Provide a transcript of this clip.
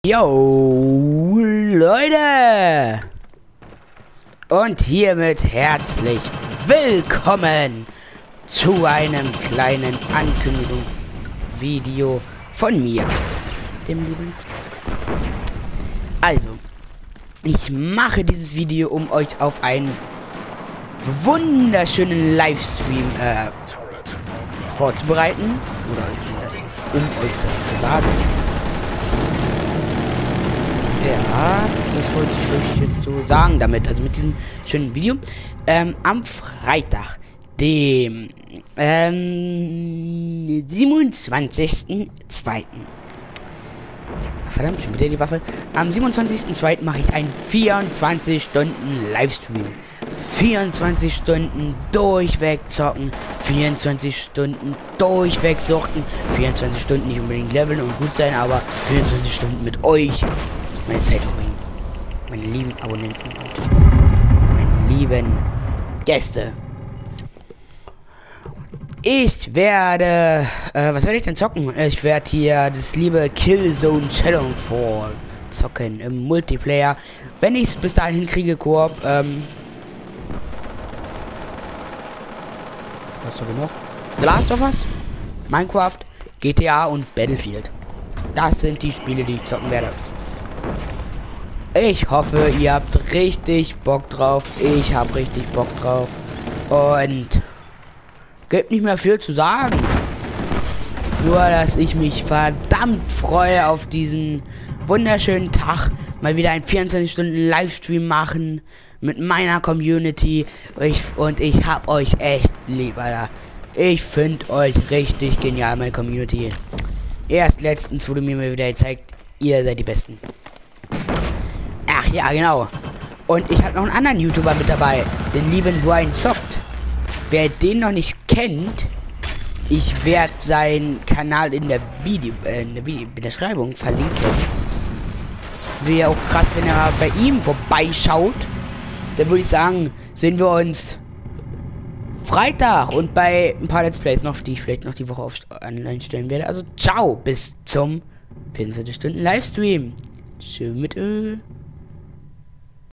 Yo, Leute! Und hiermit herzlich willkommen zu einem kleinen Ankündigungsvideo von mir, dem lieben Scott. Also, ich mache dieses Video, um euch auf einen wunderschönen Livestream vorzubereiten. Oder um euch das zu sagen. Ja, das wollte ich euch jetzt so sagen damit, also mit diesem schönen Video. Am Freitag, dem 27.02. Verdammt, schon wieder die Waffe. Am 27.02. mache ich einen 24-Stunden Livestream. 24 Stunden durchweg zocken, 24 Stunden durchweg suchten, 24 Stunden nicht unbedingt leveln und gut sein, aber 24 Stunden mit euch meine Zeit verbringen. Meine lieben Abonnenten und meine lieben Gäste. Ich werde, was werde ich denn zocken? Ich werde hier das liebe Killzone Shadowfall zocken im Multiplayer. Wenn ich es bis dahin hinkriege, Koop, was habe ich noch? The Last of Us, Minecraft, GTA und Battlefield. Das sind die Spiele, die ich zocken werde. Ich hoffe, ihr habt richtig Bock drauf. Ich habe richtig Bock drauf. Und gibt nicht mehr viel zu sagen. Nur, dass ich mich verdammt freue auf diesen wunderschönen Tag. Mal wieder einen 24-Stunden-Livestream machen mit meiner Community. Und ich hab euch echt lieb, Alter. Ich finde euch richtig genial, meine Community. Erst letztens wurde mir wieder gezeigt, ihr seid die Besten. Ach ja, genau. Und ich habe noch einen anderen YouTuber mit dabei, den lieben Brian Zockt. Wer den noch nicht kennt, ich werde seinen Kanal in der Beschreibung verlinken. Wäre auch krass, wenn er bei ihm vorbeischaut. Dann würde ich sagen, sehen wir uns Freitag und bei ein paar Let's Plays noch, die ich vielleicht noch die Woche online stellen werde. Also ciao, bis zum 24 Stunden Livestream. Tschüss mit Ö.